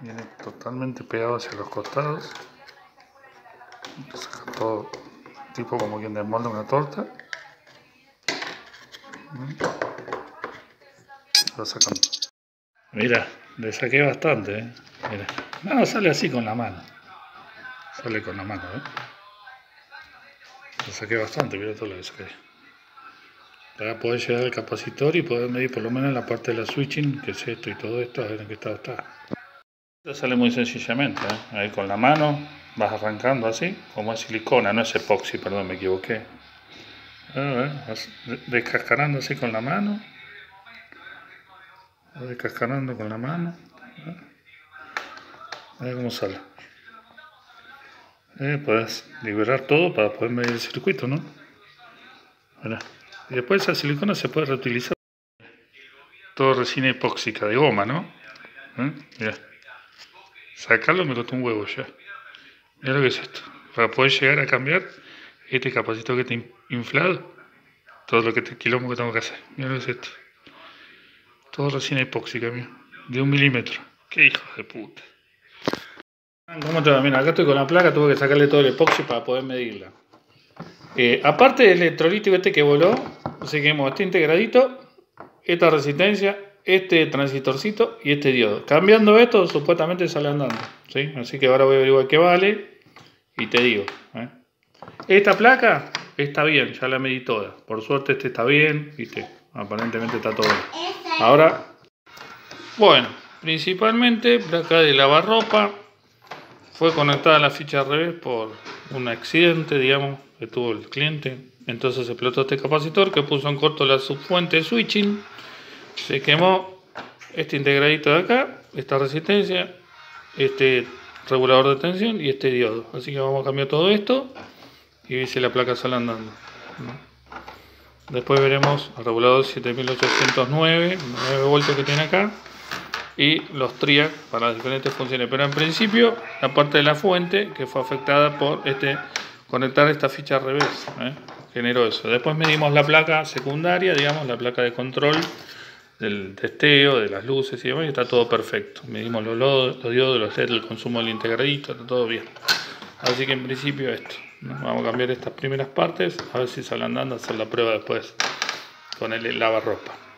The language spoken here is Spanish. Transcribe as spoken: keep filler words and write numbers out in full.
Viene totalmente pegado hacia los costados. Saca todo tipo como quien desmolda una torta. Lo sacando. Mira, le saqué bastante, ¿eh? Mira. No, sale así con la mano. Sale con la mano, ¿eh? Le saqué bastante, mira todo lo que saqué. Para poder llegar al capacitor y poder medir por lo menos la parte de la switching, que es esto y todo esto, a ver en qué estado está. Esto sale muy sencillamente, ¿eh? Ahí con la mano vas arrancando así, como es silicona, no es epoxi, perdón, me equivoqué. A ver, vas descascarando así con la mano. Vas descascarando con la mano. A ver cómo sale. Eh, puedes liberar todo para poder medir el circuito, ¿no? Mirá. Y después esa silicona se puede reutilizar. Todo resina epóxica de goma, ¿no? ¿Eh? Mirá. Sacarlo me costó un huevo ya. Mira lo que es esto. Para poder llegar a cambiar este capacitor que está inflado, todo lo que te quilombo que tengo que hacer. Mira lo que es esto. Todo resina epóxica, mira. De un milímetro. Qué hijos de puta. ¿Cómo te va? Mira, acá estoy con la placa, tuve que sacarle todo el epoxi para poder medirla. Eh, aparte del electrolítico este que voló, seguimos este integradito, esta resistencia, este transitorcito y este diodo. Cambiando esto, supuestamente sale andando, ¿sí? Así que ahora voy a averiguar qué vale y te digo, ¿eh? Esta placa está bien, ya la medí toda. Por suerte este está bien, ¿viste? Aparentemente está todo bien. Ahora, bueno, principalmente placa de lavarropa. Fue conectada a la ficha al revés por un accidente, digamos, que tuvo el cliente. Entonces explotó este capacitor que puso en corto la subfuente de switching. Se quemó este integradito de acá, esta resistencia, este regulador de tensión y este diodo. Así que vamos a cambiar todo esto y ver si la placa sale andando. Después veremos el regulador siete mil ochocientos nueve, nueve voltios que tiene acá. Y los triac para las diferentes funciones, pero en principio la parte de la fuente que fue afectada por este conectar esta ficha al revés, ¿eh? Generó eso. Después medimos la placa secundaria, digamos la placa de control del testeo, de las luces y demás, y está todo perfecto. Medimos los, los diodos, los L E D, el consumo del integradito, está todo bien. Así que en principio esto, ¿no? Vamos a cambiar estas primeras partes, a ver si sale andando, a hacer la prueba después con el lavarropa.